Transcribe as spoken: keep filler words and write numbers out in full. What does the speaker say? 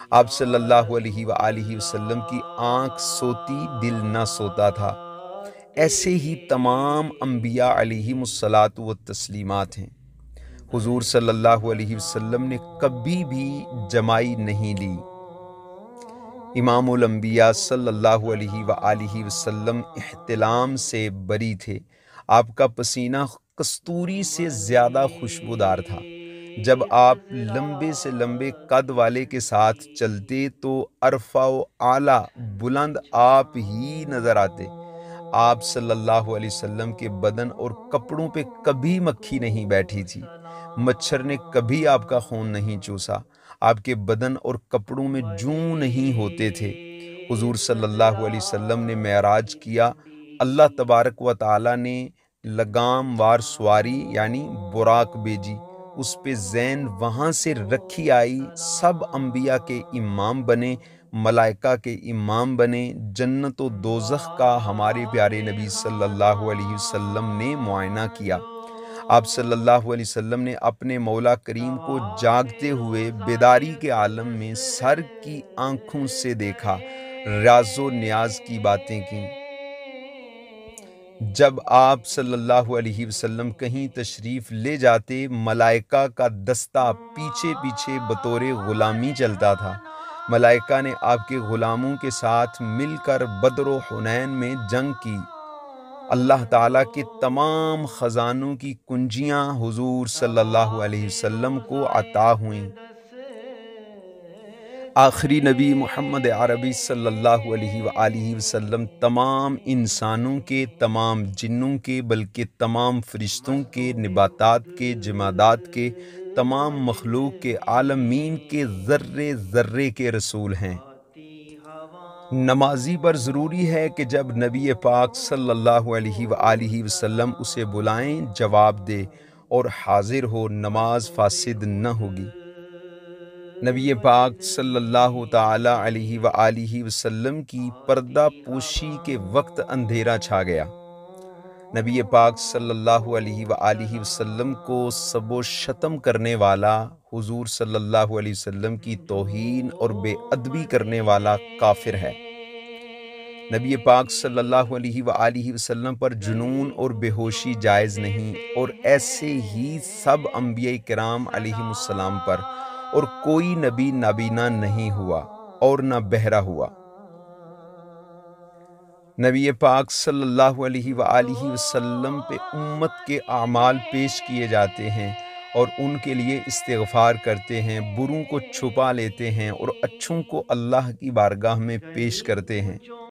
آپ صلی اللہ علیہ وآلہ وسلم کی آنکھ سوتی دل نہ سوتا تھا۔ ایسے ہی تمام انبیاء علیہم الصلاۃ والتسلیمات ہیں۔ حضور صلی اللہ علیہ وسلم نے کبھی بھی جمائی نہیں لی۔ امام الانبیاء صلی اللہ علیہ وآلہ وسلم احتلام سے بری تھے۔ آپ کا پسینہ کستوری سے زیادہ خوشبودار تھا۔ جب آپ لمبے سے لمبے قد والے کے ساتھ چلتے تو ارفع و اعلیٰ بلند آپ ہی نظر آتے۔ آپ صلی اللہ علیہ وسلم کے بدن اور کپڑوں پہ کبھی مکھی نہیں بیٹھی تھی۔ مچھر نے کبھی آپ کا خون نہیں چوسا۔ آپ کے بدن اور کپڑوں میں جوں نہیں ہوتے تھے۔ حضور صلی اللہ علیہ وسلم نے معراج کیا۔ اللہ تبارک و تعالیٰ نے لگام وار سواری یعنی براق بھیجی۔ اس پہ زین وہاں سے رکھی آئی۔ سب انبیاء کے امام بنے، ملائکہ کے امام بنے۔ جنت و دوزخ کا ہمارے پیارے نبی صلی اللہ علیہ وسلم نے معائنہ کیا۔ آپ صلی اللہ علیہ وسلم نے اپنے مولا کریم کو جاگتے ہوئے بیداری کے عالم میں سر کی آنکھوں سے دیکھا، راز و نیاز کی باتیں کیں۔ جب آپ صلی اللہ علیہ وسلم کہیں تشریف لے جاتے، ملائکہ کا دستہ پیچھے پیچھے بطور غلامی چلتا تھا۔ ملائکہ نے آپ کے غلاموں کے ساتھ مل کر بدر و حنین میں جنگ کی۔ اللہ تعالیٰ کے تمام خزانوں کی کنجیاں حضور صلی اللہ علیہ وسلم کو عطا ہوئیں۔ آخری نبی محمد عربی صلی اللہ علیہ وآلہ وسلم تمام انسانوں کے، تمام جنوں کے، بلکہ تمام فرشتوں کے، نباتات کے، جمادات کے، تمام مخلوق کے، عالمین کے ذرے ذرے کے رسول ہیں۔ نمازی پر ضروری ہے کہ جب نبی پاک صلی اللہ علیہ وآلہ وسلم اسے بلائیں جواب دے اور حاضر ہو، نماز فاسد نہ ہوگی۔ نبی پاک صلی اللہ تعالی علیہ وآلہ وسلم کی پردہ پوشی کے وقت اندھیرا چھا گیا۔ نبی پاک صلی اللہ علیہ وآلہ وسلم کو سب و شتم کرنے والا، حضور صلی اللہ علیہ وسلم کی توہین اور بے ادبی کرنے والا کافر ہے۔ نبی پاک صلی اللہ علیہ وآلہ وسلم پر جنون اور بے ہوشی جائز نہیں، اور ایسے ہی سب انبیاء کرام علیہم السلام پر، اور کوئی نبی نابینا نہیں ہوا اور نہ بہرا ہوا۔ نبی پاک صلی اللہ علیہ وآلہ وسلم پہ امت کے اعمال پیش کیے جاتے ہیں اور ان کے لیے استغفار کرتے ہیں، بروں کو چھپا لیتے ہیں اور اچھوں کو اللہ کی بارگاہ میں پیش کرتے ہیں۔